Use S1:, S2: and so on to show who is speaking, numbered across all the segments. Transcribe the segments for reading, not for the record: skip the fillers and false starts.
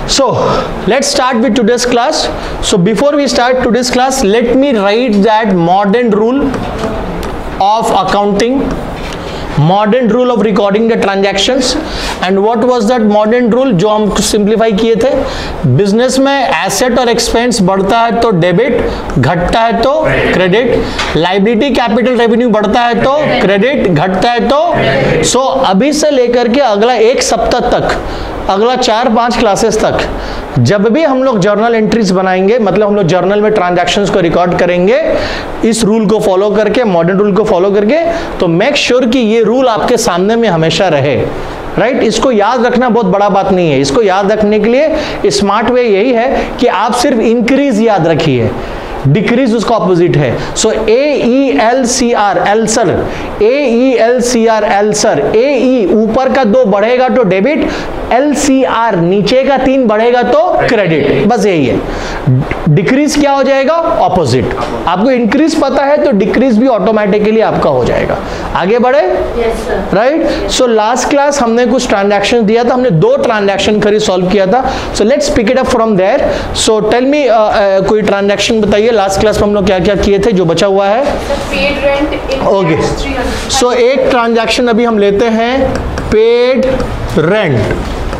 S1: So let's start with today's class. So before we start today's class, let me write that modern rule of accounting, modern rule of recording the transactions. And what was that modern rule जो हम simplify किए थे? Business में asset और expense बढ़ता है तो debit, घटता है तो क्रेडिट, लाइबिलिटी कैपिटल रेवेन्यू बढ़ता है तो क्रेडिट, घटता है तो सो अभी से लेकर के अगला एक सप्ताह तक, अगला 4-5 क्लासेस तक जब भी हम लोग जर्नल एंट्रीज बनाएंगे, मतलब हम लोग जर्नल में ट्रांजैक्शंस को रिकॉर्ड करेंगे इस रूल को फॉलो करके, मॉडर्न रूल को फॉलो करके, तो मेक श्योर कि ये रूल आपके सामने में हमेशा रहे, राइट? इसको याद रखना बहुत बड़ा बात नहीं है। इसको याद रखने के लिए स्मार्ट वे यही है कि आप सिर्फ इंक्रीज याद रखिए, डिक्रीज उसका ऑपोजिट है। सो AELCR एल्सर, AELCR एल्सर, AE ऊपर का 2 बढ़ेगा तो डेबिट, LCR नीचे का 3 बढ़ेगा तो क्रेडिट, बस यही है। डिक्रीज क्या हो जाएगा? ऑपोजिट। आपको इंक्रीज पता है तो डिक्रीज भी ऑटोमेटिकली आपका हो जाएगा। आगे बढ़े, राइट? सो लास्ट क्लास हमने कुछ ट्रांजैक्शन दिया था, हमने 2 ट्रांजैक्शन करी सॉल्व किया था। So let's pick it up from there. So tell me कोई ट्रांजैक्शन बताइए लास्ट क्लास में हम लोग क्या क्या किए थे जो बचा हुआ है। ओके, सो एक ट्रांजैक्शन अभी हम लेते हैं, paid rent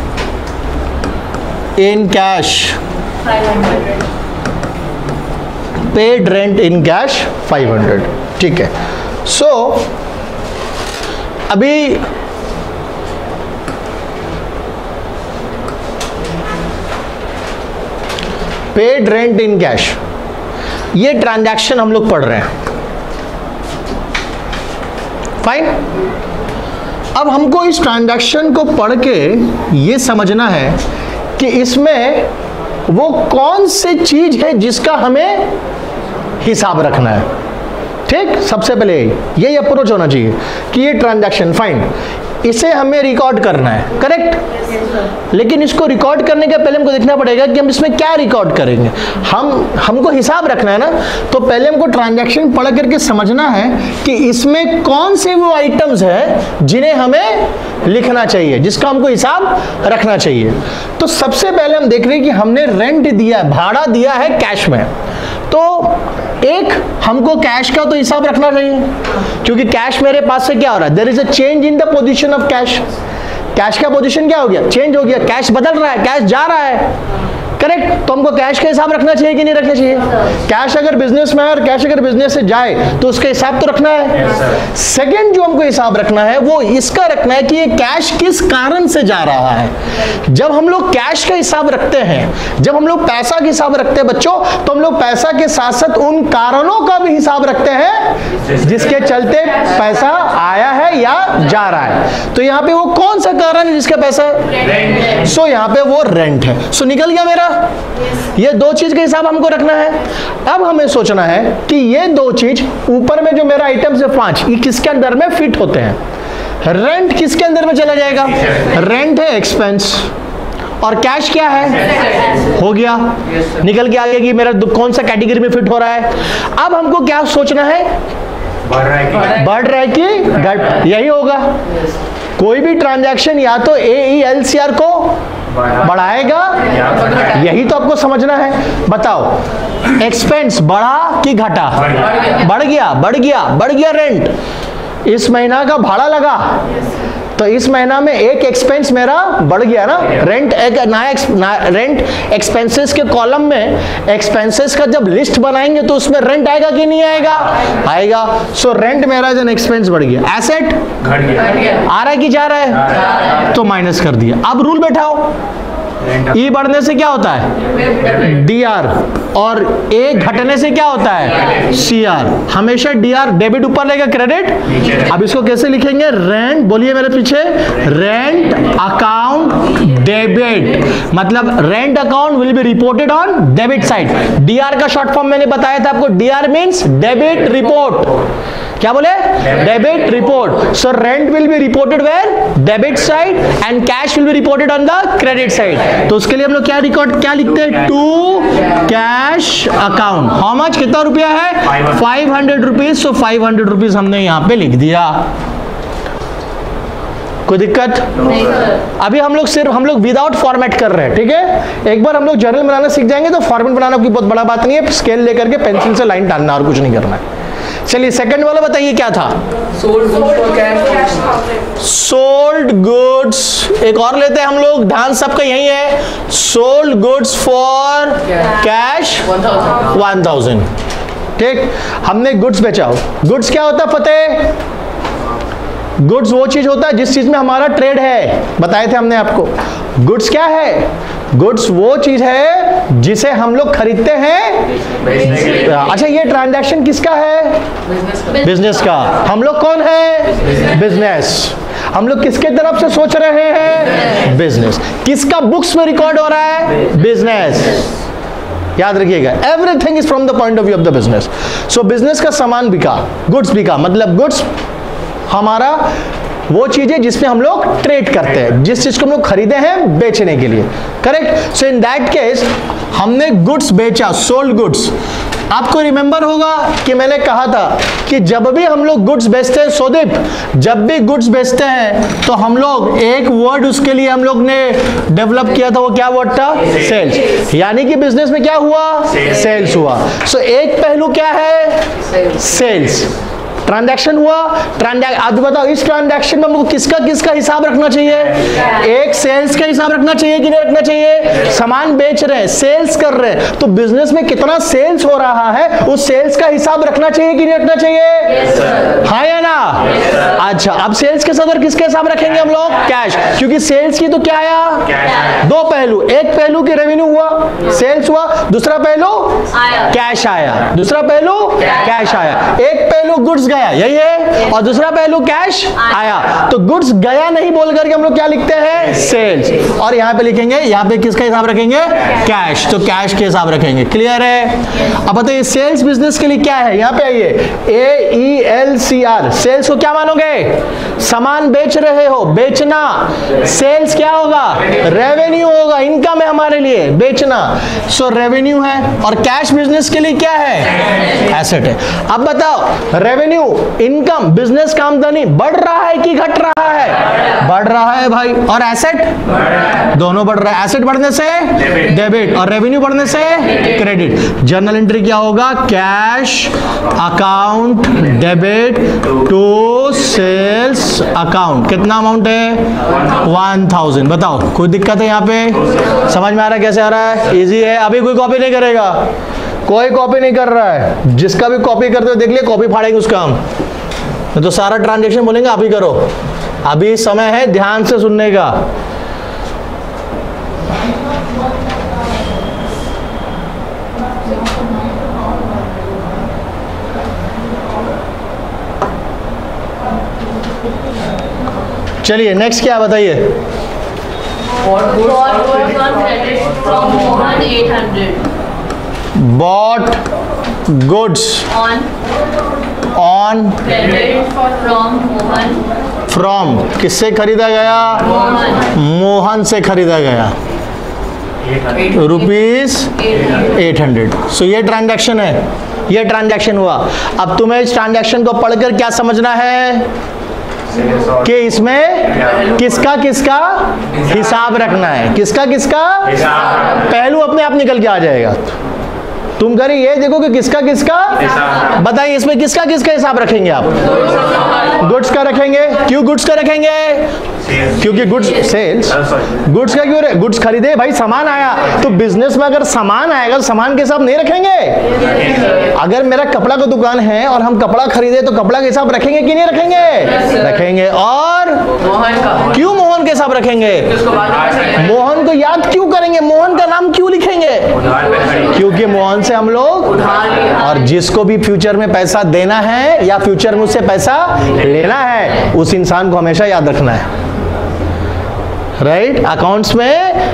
S1: in cash, paid rent in cash 500, ठीक है। सो अभी पेड रेंट इन कैश, ये ट्रांजैक्शन हम लोग पढ़ रहे हैं, फाइन। अब हमको इस ट्रांजैक्शन को पढ़ के ये समझना है कि इसमें वो कौन सी चीज है जिसका हमें हिसाब रखना है, ठीक? सबसे पहले यही अप्रोच होना चाहिए कि ये ट्रांजैक्शन, फाइन, इसे हमें रिकॉर्ड करना है, करेक्ट? लेकिन इसको रिकॉर्ड करने के पहले हमको देखना पड़ेगा कि हम इसमें क्या रिकॉर्ड करेंगे। हमको हिसाब रखना है ना, तो पहले हमको ट्रांजैक्शन पढ़ करके समझना है कि इसमें कौन से वो आइटम्स हैं जिन्हें हमें लिखना चाहिए, जिसका हमको हिसाब रखना चाहिए। तो सबसे पहले हम देख रहे हैं कि हमने रेंट दिया, भाड़ा दिया है कैश में, तो एक हमको कैश का तो हिसाब रखना चाहिए, क्योंकि कैश मेरे पास से क्या हो रहा है, there is a change in the position of cash. Cash का पोजीशन क्या हो गया? चेंज हो गया, कैश बदल रहा है, कैश जा रहा है, करेक्ट? तो हमको कैश का हिसाब रखना चाहिए कि नहीं रखना चाहिए? कैश अगर बिजनेस में है और कैश अगर बिजनेस से जाए तो उसका हिसाब तो रखना है। सेकंड जो हमको हिसाब रखना है वो इसका रखना है कि ये कैश किस कारण से जा रहा है। जब हम लोग कैश का हिसाब रखते हैं, जब हम लोग पैसा का हिसाब रखते हैं बच्चों, तो हम लोग पैसा के साथ साथ उन कारणों का भी हिसाब रखते हैं जिसके चलते पैसा आया है या जा रहा है। तो यहाँ पे वो कौन सा कारण है जिसका पैसा है? सो यहाँ पे वो रेंट है। सो निकल गया मेरा, ये 2 चीज का हिसाब हमको रखना है। अब हमें सोचना है कि ये 2 चीज ऊपर में जो मेरा आइटम्स है 5, ये किसके अंदर में फिट होते हैं? रेंट किसके अंदर में चला जाएगा? रेंट है एक्सपेंस, और कैश क्या है? हो गया, निकल के आ गया कि मेरा कौन सा कैटेगरी में फिट हो रहा है। अब हमको क्या सोचना है? बढ़ रहा है कि घट, यही होगा। कोई भी ट्रांजैक्शन या तो AELCR को बढ़ाएगा, यही तो आपको समझना है। बताओ, एक्सपेंस बढ़ा कि घटा? बढ़ गया, बढ़ गया, बढ़ गया रेंट। इस महीना का भाड़ा लगा तो इस महीना में एक एक्सपेंस मेरा बढ़ गया ना। रेंट एक नया रेंट एक्सपेंसेस के कॉलम में एक्सपेंसेस का जब लिस्ट बनाएंगे तो उसमें रेंट आएगा कि नहीं आएगा? आएगा। सो रेंट मेरा जन एक्सपेंस बढ़ गया। एसेट घट गया, आ रहा है कि जा रहा है? तो माइनस कर दिया। अब रूल बैठाओ, ई बढ़ने से क्या होता है? DR, और ए घटने से क्या होता है? CR। हमेशा DR डेबिट ऊपर लेगा, क्रेडिट। अब इसको कैसे लिखेंगे? रेंट, बोलिए मेरे पीछे, रेंट अकाउंट डेबिट, मतलब rent account will be reported on debit side. DR का शॉर्ट फॉर्म मैंने बताया था आपको, DR मींस डेबिट रिपोर्ट। क्या बोले? Debit report. So rent will be reported where? Debit side, and cash will be reported on the credit side. तो उसके लिए हम लोग क्या लिखते हैं? To cash account. How much, कितना रुपया है? 500 रुपीज। सो 500 रुपीज हमने यहां पे लिख दिया। कोई दिक्कत
S2: नहीं सर।
S1: अभी हम लोग विदाउट फॉर्मेट कर रहे हैं, ठीक है। एक बार हम लोग जर्नल बनाना सीख जाएंगे तो फॉर्मेट बनाना कोई बहुत बड़ा बात नहीं है, स्केल लेकर के पेंसिल से लाइन डालना और कुछ नहीं करना है। चलिए सेकंड वाला बताइए क्या था। सोल्ड गुड्स, एक और लेते हैं हम लोग, ध्यान सबका यही है। सोल्ड गुड्स फॉर कैश 1000, ठीक। हमने गुड्स बेचा। गुड्स क्या होता है पता है? गुड्स वो चीज होता है जिस चीज में हमारा ट्रेड है, बताए थे हमने आपको। गुड्स क्या है? गुड्स वो चीज है जिसे हम लोग खरीदते हैं। अच्छा, ये ट्रांजैक्शन किसका है? बिजनेस का। हम लोग कौन है? बिजनेस। हम लोग किसके तरफ से सोच रहे हैं? बिजनेस। किसका बुक्स में रिकॉर्ड हो रहा है? बिजनेस। याद रखिएगा, everything is from the point of view of the business. So business का सामान बिका, गुड्स बिका, मतलब गुड्स हमारा वो चीज है जिसमें हम लोग ट्रेड करते हैं, जिस चीज को हम लोग खरीदे हैं बेचने के लिए, correct. So in that case हमने गुड्स बेचा, सोल्ड गुड्स। आपको रिमेंबर होगा कि मैंने कहा था कि जब भी हम लोग गुड्स बेचते हैं, सोदीप, जब भी गुड्स बेचते हैं तो हम लोग एक वर्ड उसके लिए हम लोग ने डेवलप किया था। वो क्या वर्ड था? सेल्स। यानी कि बिजनेस में क्या हुआ? सेल्स हुआ। सो एक पहलू क्या है? सेल्स। ट्रांजैक्शन हुआ। आप बताओ इस ट्रांजैक्शन में हमको किसका किसका हिसाब रखना चाहिए? एक सेल्स का हिसाब रखना चाहिए कि नहीं रखना चाहिए? सामान बेच रहे हैं, सेल्स कर रहे हैं, तो बिजनेस में कितना सेल्स हो रहा है उस सेल्स का हिसाब रखना चाहिए कि नहीं रखना चाहिए? हाँ या ना? अच्छा, अब सेल्स के साथ किसके हिसाब रखेंगे हम लोग? कैश। क्योंकि सेल्स की तो क्या आया? दो पहलू। एक पहलू की रेवेन्यू हुआ, सेल्स हुआ, दूसरा पहलू कैश आया। दूसरा पहलू कैश आया। एक पहलू गुड्स गया, यही है, और दूसरा पहलू कैश आया। तो गुड्स गया नहीं बोल करके हम लोग क्या लिखते हैं? सेल्स। और यहां पे लिखेंगे, यहां पे किसका हिसाब रखेंगे? कैश। तो कैश के हिसाब रखेंगे। क्लियर है? अब बताइए सेल्स बिजनेस के लिए क्या है? यहां पे आइए, AELCR। सेल्स को क्या मानोगे? सामान बेच रहे हो, बेचना। सेल्स क्या होगा? रेवेन्यू होगा, इनकम है हमारे लिए, बेचना। सो रेवेन्यू है। और कैश बिजनेस के लिए क्या है? एसेट है। अब बताओ, रेवेन्यू, इनकम, बिजनेस का आमदनी बढ़ रहा है कि घट रहा है? बढ़ रहा है भाई। और एसेट? दोनों बढ़ रहा है। एसेट बढ़ने से डेबिट और रेवेन्यू बढ़ने से क्रेडिट। जर्नल एंट्री क्या होगा? Cash account debit to sales account. कितना अमाउंट है? 1000। बताओ कोई दिक्कत है यहाँ पे? समझ में आ रहा है कैसे आ रहा है? इजी है। अभी कोई कॉपी नहीं करेगा, कोई कॉपी नहीं कर रहा है। जिसका भी कॉपी करते हो देख लिया, कॉपी फाड़ेंगे उसका हम। तो सारा ट्रांजैक्शन बोलेंगे आप ही करो। अभी समय है ध्यान से सुनने का। चलिए नेक्स्ट क्या बताइए। Bought goods on from किससे खरीदा गया? मोहन से खरीदा गया, ₹800। सो ये ट्रांजैक्शन है, ये ट्रांजैक्शन हुआ। अब तुम्हें इस ट्रांजैक्शन को पढ़कर क्या समझना है कि इसमें किसका किसका हिसाब रखना है? किसका किसका पहलू अपने आप निकल के आ जाएगा। तुम करिए ये देखो कि किसका किसका, बताइए इसमें किसका किसका हिसाब रखेंगे आप? गुड्स का रखेंगे। क्यों गुड्स का रखेंगे? क्योंकि गुड्स सेल्स। गुड्स का क्यों? गुड्स खरीदे भाई, सामान आया। तो बिजनेस में अगर सामान आएगा तो सामान के हिसाब नहीं रखेंगे? अगर मेरा कपड़ा का दुकान है और हम कपड़ा खरीदे तो कपड़ा के हिसाब रखेंगे कि नहीं रखेंगे? रखेंगे। और क्यों मोहन के हिसाब रखेंगे? मोहन को याद क्यों करेंगे? मोहन का नाम क्यों लिखेंगे? क्योंकि मोहन से हम लोग, और जिसको भी फ्यूचर में पैसा देना है या फ्यूचर में उससे पैसा लेना है, उस इंसान को हमेशा याद रखना है। राइट? अकाउंट्स में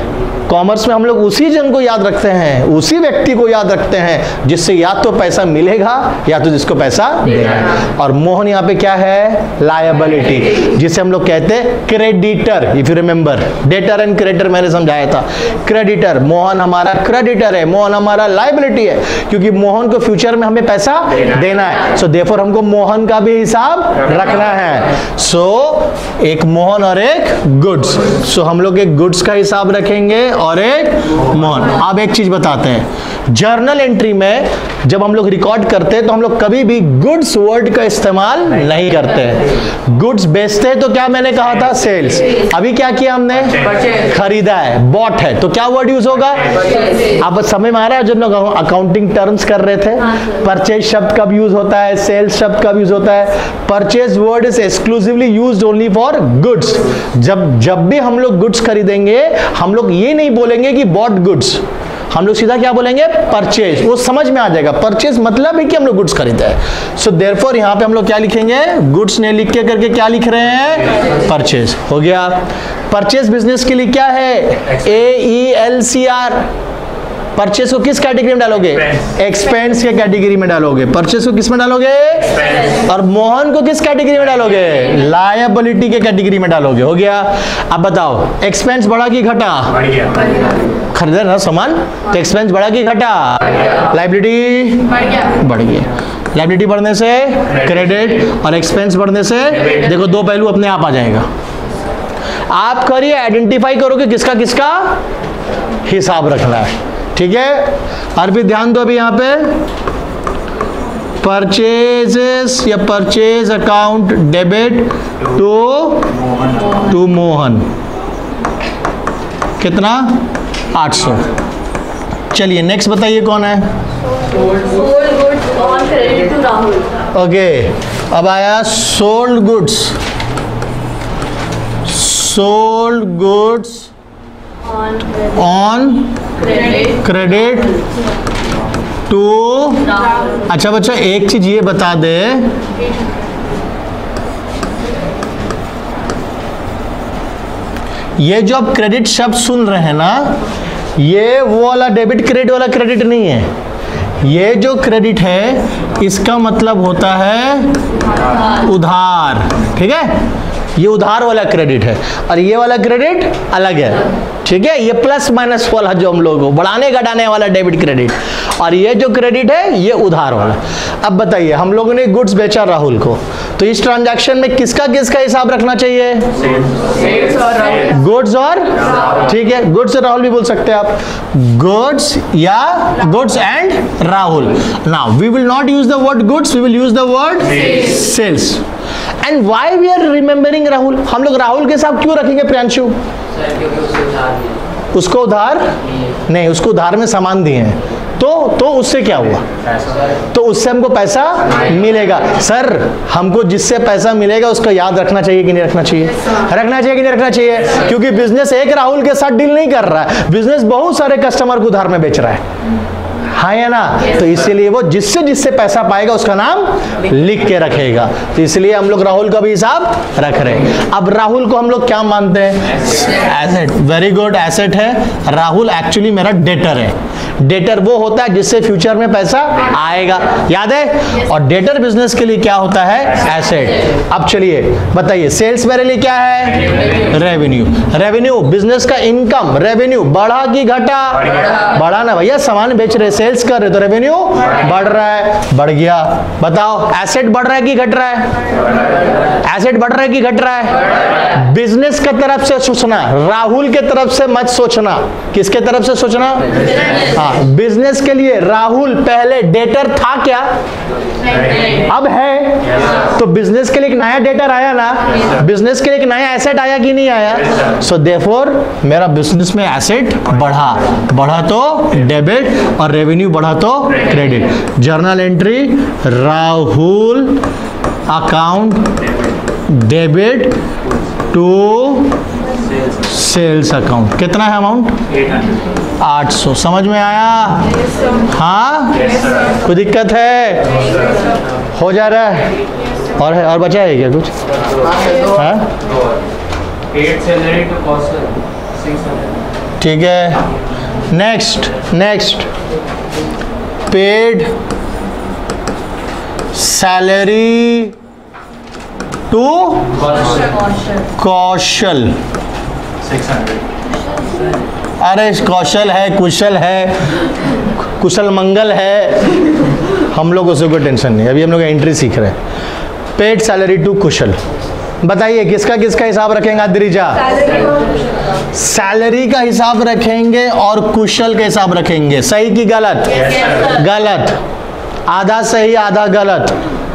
S1: कॉमर्स में हम लोग उसी जन को याद रखते हैं, उसी व्यक्ति को याद रखते हैं जिससे या तो पैसा मिलेगा या तो जिसको पैसा देना है। और मोहन यहाँ पे क्या है? लायबिलिटी, जिसे हम लोग कहते हैं creditor. If you remember, debtor and creditor मैंने समझाया था। क्रेडिटर, मोहन हमारा क्रेडिटर है, मोहन हमारा लायबिलिटी है, क्योंकि मोहन को फ्यूचर में हमें पैसा देना है। सो देयरफॉर हमको मोहन का भी हिसाब रखना है। सो एक मोहन और एक गुड्स। सो हम लोग एक गुड्स का हिसाब रखेंगे और एक मोहन। अब एक चीज बताते हैं, जर्नल एंट्री में जब हम लोग रिकॉर्ड करते हैं तो हम लोग कभी भी गुड्स वर्ड का इस्तेमाल नहीं करते हैं। गुड्स बेचते हैं तो क्या मैंने कहा था? सेल्स। अभी क्या किया हमने? खरीदा है, बॉट है, तो क्या वर्ड यूज होगा? अब समझ में आ रहा है? जब लोग अकाउंटिंग टर्म्स कर रहे थे, परचेज शब्द कब यूज होता है, सेल्स शब्द कब यूज होता है? Purchase word is exclusively used only for goods. जब भी हम लोग गुड्स खरीदेंगे, हम लोग ये नहीं बोलेंगे कि बॉट गुड्स, हम लोग सीधा क्या बोलेंगे? परचेज। वो समझ में आ जाएगा, परचेज मतलब है कि हम लोग गुड्स खरीदते हैं। सो देयरफॉर यहाँ पे हम लोग क्या लिखेंगे? गुड्स ने लिख के करके क्या लिख रहे हैं? परचेज। हो गया। परचेज बिजनेस के लिए क्या है? AELCR। परचेस को किस कैटेगरी में डालोगे? एक्सपेंस के कैटेगरी में डालोगे। परचेस को किस में डालोगे? और मोहन को किस कैटेगरी में डालोगे? लायबिलिटी के कैटेगरी में डालोगे। हो गया। अब बताओ, एक्सपेंस बढ़ा कि घटा? खरीदा ना सामान, तो एक्सपेंस बढ़ा कि घटा? लायबिलिटी बढ़ गई। लायबिलिटी बढ़ने से क्रेडिट और एक्सपेंस बढ़ने से देखो दो पहलू अपने आप आ जाएगा। आप करिए, आइडेंटिफाई करोगे किसका किसका हिसाब रखना है। ठीक है, और भी ध्यान दो। अभी यहाँ पे परचेजेस या purchase account debit to Mohan, कितना? 800। चलिए नेक्स्ट बताइए कौन है? ओके, अब आया sold goods. Sold goods on credit to. अच्छा बच्चा, एक चीज ये बता दे, ये जो आप क्रेडिट शब्द सुन रहे हैं ना, ये वो वाला डेबिट क्रेडिट वाला क्रेडिट नहीं है। ये जो क्रेडिट है इसका मतलब होता है उधार। ठीक है, ये उधार वाला क्रेडिट है और ये वाला क्रेडिट अलग है। ठीक है, ये प्लस माइनस वाला जो हम लोग बढ़ाने घटाने वाला डेबिट क्रेडिट, और ये जो क्रेडिट है ये उधार वाला। अब बताइए, हम लोगों ने गुड्स बेचा राहुल को, तो इस ट्रांजैक्शन में किसका किसका हिसाब रखना चाहिए? गुड्स और, ठीक है, गुड्स और राहुल भी बोल सकते हैं आप, गुड्स या goods and Rahul. Now we will not use the word goods, we will use the word sales. And why we are remembering Rahul? हम लोग राहुल के साथ क्यों रखेंगे प्रियांशु? उसको उधार नहीं, उसको उधार में सामान दिए हैं, तो उससे क्या हुआ? तो उससे हमको पैसा मिलेगा। सर, हमको जिससे पैसा मिलेगा उसको याद रखना चाहिए कि नहीं रखना चाहिए? रखना चाहिए कि नहीं रखना चाहिए? क्योंकि बिजनेस एक राहुल के साथ डील नहीं कर रहा है, बिजनेस बहुत सारे कस्टमर को उधार में बेच रहा है। हाँ या ना? तो इसीलिए वो जिससे जिससे पैसा पाएगा उसका नाम लिख के रखेगा। तो इसलिए हम लोग राहुल का भी हिसाब रख रहे हैं। अब राहुल को हम लोग क्या मानते हैं? एसेट। वेरी गुड, एसेट है। राहुल एक्चुअली मेरा डेटर है। डेटर वो होता है जिससे फ्यूचर में पैसा आएगा, याद है? और डेटर बिजनेस के लिए क्या होता है? एसेट। अब चलिए बताइए, सेल्स मेरे लिए क्या है? रेवेन्यू। रेवेन्यू बिजनेस का इनकम। रेवेन्यू बढ़ा कि घटा? बढ़ा ना भैया, सामान बेच रहे, सेल्स कर रहे, तो रेवेन्यू बढ़ रहा है, बढ़ गया। बताओ, एसेट बढ़ रहा है कि घट रहा है? एसेट बढ़ रहा है कि घट रहा है? बिजनेस की तरफ से सोचना, राहुल के तरफ से मत सोचना। किसके तरफ से सोचना? हाँ, बिजनेस के लिए राहुल पहले डेटर था क्या? अब है। तो बिजनेस के लिए एक नया डेटर आया ना, बिजनेस के लिए एक नया एसेट आया कि नहीं आया? सो देयरफॉर मेरा बिजनेस में एसेट बढ़ा, बढ़ा तो डेबिट और रेवेन्यू बढ़ा तो credit. Journal entry, Rahul account debit to sales account. कितना है अमाउंट? 800। समझ में आया? हाँ, कोई दिक्कत है? हो जा रहा है? और है, और बचा है क्या कुछ? हाँ, ठीक है, next paid salary to Kaushal. अरे कौशल है, कुशल है, कुशल मंगल है, हम लोग उससे कोई टेंशन नहीं, अभी हम लोग एंट्री सीख रहे हैं। पेड सैलरी टू कुशल, बताइए किसका किसका हिसाब रखेंगे अद्रिजा? सैलरी का हिसाब रखेंगे और कुशल का हिसाब रखेंगे। सही कि गलत? गलत, आधा सही आधा गलत।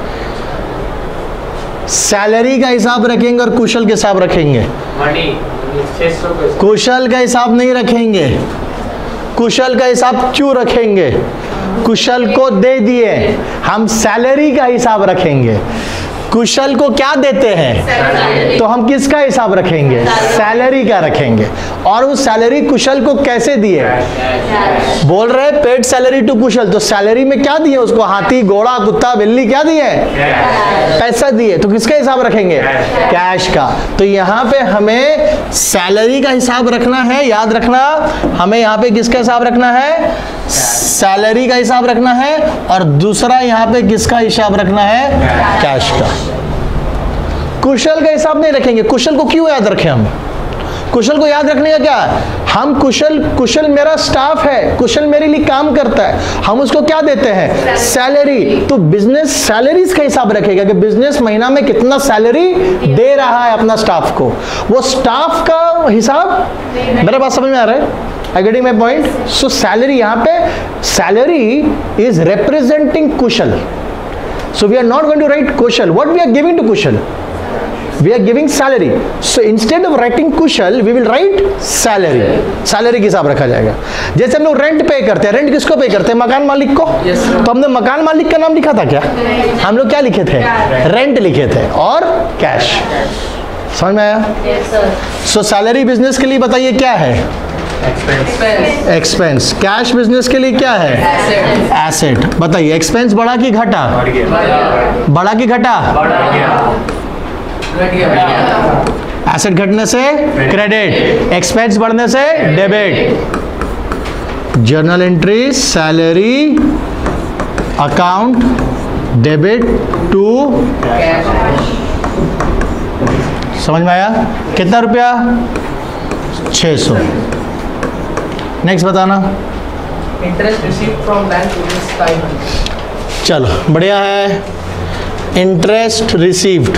S1: सैलरी का हिसाब रखेंगे और कुशल के हिसाब रखेंगे। कुशल का हिसाब नहीं रखेंगे। कुशल का हिसाब क्यों रखेंगे? कुशल को दे दिए, हम सैलरी का हिसाब रखेंगे। कुशल को क्या देते हैं तो हम किसका हिसाब रखेंगे? सैलरी का रखेंगे। और वो सैलरी कुशल को कैसे दिए? बोल रहे पेड सैलरी टू कुशल, तो सैलरी में क्या दिए उसको? हाथी, घोड़ा, कुत्ता, बिल्ली, क्या दिए? पैसा दिए। तो किसका हिसाब रखेंगे? कैश का। तो यहाँ पे हमें सैलरी का हिसाब रखना है, याद रखना। हमें यहाँ पे किसका हिसाब रखना है? सैलरी का हिसाब रखना है। और दूसरा यहाँ पे किसका हिसाब रखना है? कैश का। कुशल का हिसाब नहीं रखेंगे। कुशल को क्यों याद रखें हम? कुशल को याद रखने का क्या? हम कुशल मेरा स्टाफ है, कुशल मेरे लिए काम करता है, हम उसको क्या देते हैं? सैलरी। तो बिजनेस सैलरीज का हिसाब रखेगा कि बिजनेस महीना में कितना सैलरी दे रहा है अपना स्टाफ को। वो स्टाफ का हिसाब, मेरे पास समझ में आ रहा है? I getting my point? So salary, यहाँ पे salary is representing Kusal. So we are not going to write Kusal. What we are giving to Kusal? We are giving salary. So instead of writing Kusal, we will write salary. Salary के हिसाब रखा जाएगा। जैसे हम लोग rent पे करते हैं, रेंट किसको पे करते हैं? मकान मालिक को। तो हमने मकान मालिक का नाम लिखा था क्या? हम लोग क्या लिखे थे? रेंट लिखे थे। और कैश। समझ में आया? So salary बिजनेस के लिए बताइए क्या है? एक्सपेंस। कैश बिजनेस के लिए क्या है? एसेट। बताइए एक्सपेंस बढ़ा कि घटा? बढ़ा कि घटा? एसेट घटने से क्रेडिट, एक्सपेंस बढ़ने से debit. Journal entry salary account debit to. समझ में आया? कितना रुपया? 600। नेक्स्ट बताना।
S2: Interest received from bank rupees 500।
S1: चलो बढ़िया है। Interest received,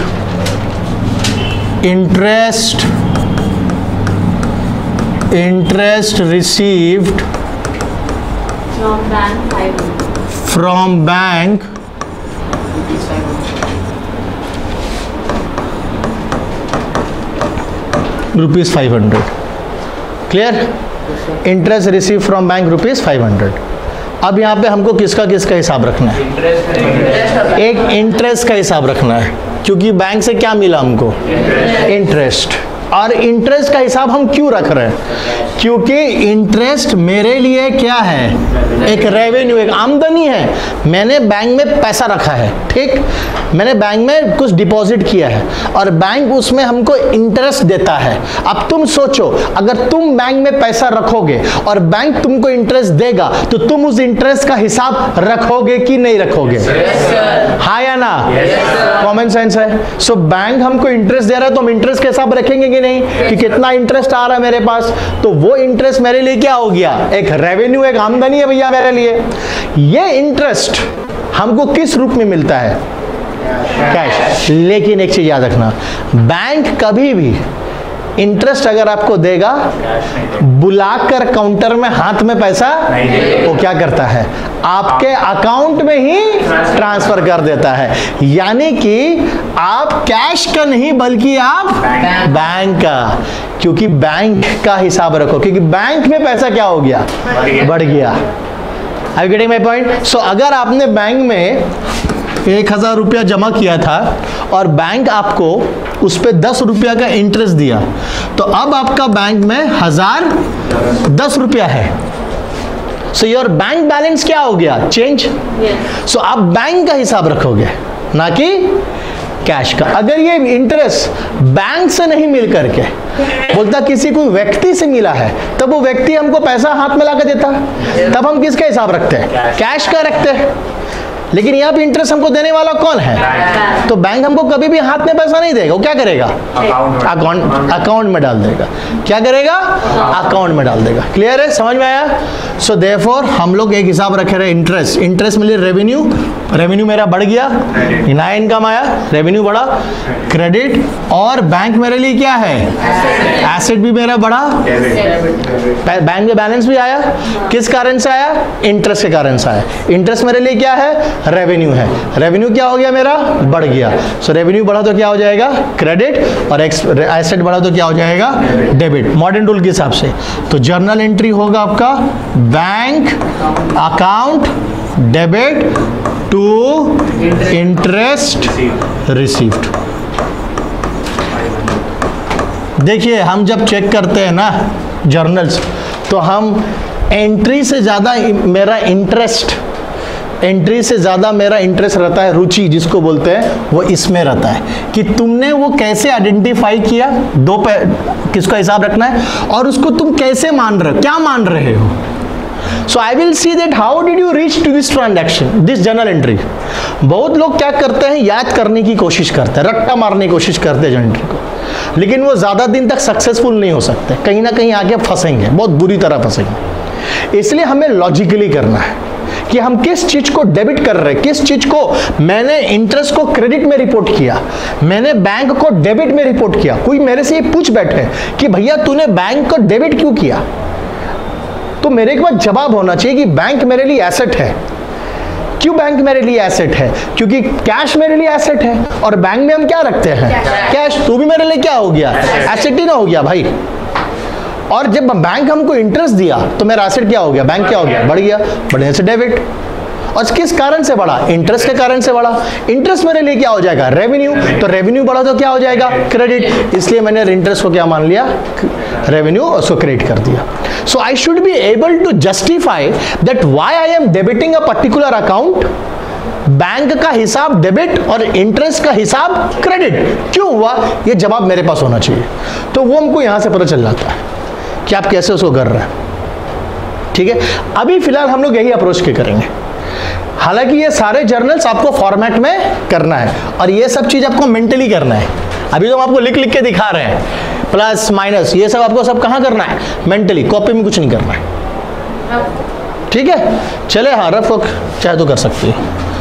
S1: interest received from bank rupees 500। Clear? Interest receive from bank rupees 500। अब यहाँ पे हमको किसका किसका हिसाब रखना है? एक इंटरेस्ट का हिसाब रखना है, क्योंकि बैंक से क्या मिला हमको? इंटरेस्ट। और इंटरेस्ट का हिसाब हम क्यों रख रहे हैं? क्योंकि इंटरेस्ट मेरे लिए क्या है? एक रेवेन्यू, एक आमदनी है। मैंने बैंक में पैसा रखा है, ठीक? मैंने बैंक में कुछ डिपॉजिट किया है और बैंक उसमें हमको इंटरेस्ट देता है। अब तुम सोचो, अगर तुम बैंक में पैसा रखोगे और बैंक तुमको इंटरेस्ट देगा तो तुम उस इंटरेस्ट का हिसाब रखोगे कि नहीं रखोगे? हाँ या ना? कॉमन सेंस है। सो बैंक हमको इंटरेस्ट दे रहा है तो हम इंटरेस्ट के हिसाब रखेंगे कि नहीं, कि कितना इंटरेस्ट आ रहा है मेरे पास। तो वो इंटरेस्ट मेरे लिए क्या हो गया? एक रेवेन्यू, एक आमदनी है भैया मेरे लिए। ये इंटरेस्ट हमको किस रूप में मिलता है? कैश। लेकिन एक चीज याद रखना, बैंक कभी भी इंटरेस्ट अगर आपको देगा, बुलाकर काउंटर में हाथ में पैसा वो क्या करता है? आपके अकाउंट में ही ट्रांसफर कर देता है। यानी कि आप कैश का नहीं बल्कि आप बैंक का, क्योंकि बैंक का हिसाब रखो, क्योंकि बैंक में पैसा क्या हो गया? बढ़ गया। Are you getting my point? So अगर आपने बैंक में 1000 रुपया जमा किया था और बैंक आपको उस पर 10 रुपया का इंटरेस्ट दिया, तो अब आपका बैंक में 1010 रुपया है। सो योर बैंक बैलेंस क्या हो गया? चेंज। सो आप बैंक का हिसाब रखोगे, ना कि कैश का। अगर ये इंटरेस्ट बैंक से नहीं मिल करके बोलता किसी कोई व्यक्ति से मिला है, तब वो व्यक्ति हमको पैसा हाथ में ला के देता, तब हम किसका हिसाब रखते हैं? कैश का रखते हैं। लेकिन यहाँ पे इंटरेस्ट हमको देने वाला कौन है? तो बैंक हमको कभी भी हाथ में पैसा नहीं देगा। वो क्या करेगा? अकाउंट में डाल देगा। क्या करेगा? अकाउंट में डाल देगा। क्लियर है? समझ में आया? सो देयरफॉर हम लोग एक हिसाब रखे रहे इंटरेस्ट। इंटरेस्ट मिले रेवेन्यू, रेवेन्यू मेरा बढ़ गया, नया इनकम आया, रेवेन्यू बढ़ा। क्रेडिट और बैंक मेरे लिए क्या है? एसेट भी मेरा बढ़ा, बैंक में बैलेंस भी आया। किस कारण से आया? इंटरेस्ट के कारण से आया। इंटरेस्ट मेरे लिए क्या है? रेवेन्यू है। रेवेन्यू क्या हो गया? मेरा बढ़ गया। सो रेवेन्यू बढ़ा तो क्या हो जाएगा? क्रेडिट, और एसेट बढ़ा तो क्या हो जाएगा? डेबिट। मॉडर्न रूल के हिसाब से तो जर्नल एंट्री होगा आपका bank account debit to interest received. देखिए हम जब चेक करते हैं ना जर्नल्स, तो हम एंट्री से ज़्यादा मेरा इंटरेस्ट, एंट्री से ज़्यादा मेरा इंटरेस्ट रहता है, रुचि जिसको बोलते हैं, वो इसमें रहता है कि तुमने वो कैसे आइडेंटिफाई किया, किसका हिसाब रखना है, और उसको तुम कैसे मान रहे हो, क्या मान रहे हो। So I will see that how did you reach to this transaction, this journal entry. बहुत लोग क्या करते हैं? याद करने की कोशिश करते हैं, रट्टा मारने की कोशिश करते हैं जर्नल एंट्री को, लेकिन वो ज़्यादा दिन तक सक्सेसफुल नहीं हो सकते, कहीं ना कहीं आके फंसेंगे, बहुत बुरी तरह फंसेंगे। इसलिए हमें लॉजिकली करना है कि हम किस चीज को डेबिट कर रहे हैं, किस चीज को मैंने इंटरेस्ट को क्रेडिट में रिपोर्ट किया, मैंने बैंक को डेबिट में रिपोर्ट किया। कोई मेरे से ये पूछ बैठे कि भैया तूने बैंक को डेबिट क्यों किया, तो मेरे के पास जवाब होना चाहिए कि बैंक मेरे लिए एसेट है। क्यों बैंक मेरे लिए एसेट है? क्योंकि कैश मेरे लिए एसेट है, और बैंक में हम क्या रखते हैं? कैश। तो भी मेरे लिए क्या हो गया? एसेट ही ना हो गया भाई। और जब बैंक हमको इंटरेस्ट दिया तो मेरा एसेट क्या हो गया? बैंक क्या हो गया? बढ़ गया। बढ़ने से डेबिट। और किस कारण से बढ़ा? इंटरेस्ट के कारण से बढ़ा। इंटरेस्ट मेरे लिए क्या हो जाएगा? रेवेन्यू। तो रेवेन्यू बढ़ा तो क्या हो जाएगा? क्रेडिट। इसलिए मैंने इंटरेस्ट को क्या मान लिया? रेवेन्यू, उसको क्रेडिट कर दिया। So I should be able to justify that why I am debiting a particular account. Bank का हिसाब डेबिट और इंटरेस्ट का हिसाब क्रेडिट क्यों हुआ, ये जवाब मेरे पास होना चाहिए। तो वो हमको यहां से पता चल जाता है कि आप कैसे उसको कर रहे हैं। ठीक है, अभी फिलहाल हम लोग यही अप्रोच के करेंगे। हालांकि ये सारे जर्नल्स आपको फॉर्मेट में करना है, और ये सब चीज आपको मेंटली करना है। अभी तो हम आपको लिख लिख के दिखा रहे हैं, प्लस माइनस, ये सब आपको सब कहाँ करना है? मेंटली। कॉपी में कुछ नहीं करना है। ठीक है, चले। हाँ, रफ चाहे तो कर सकती है।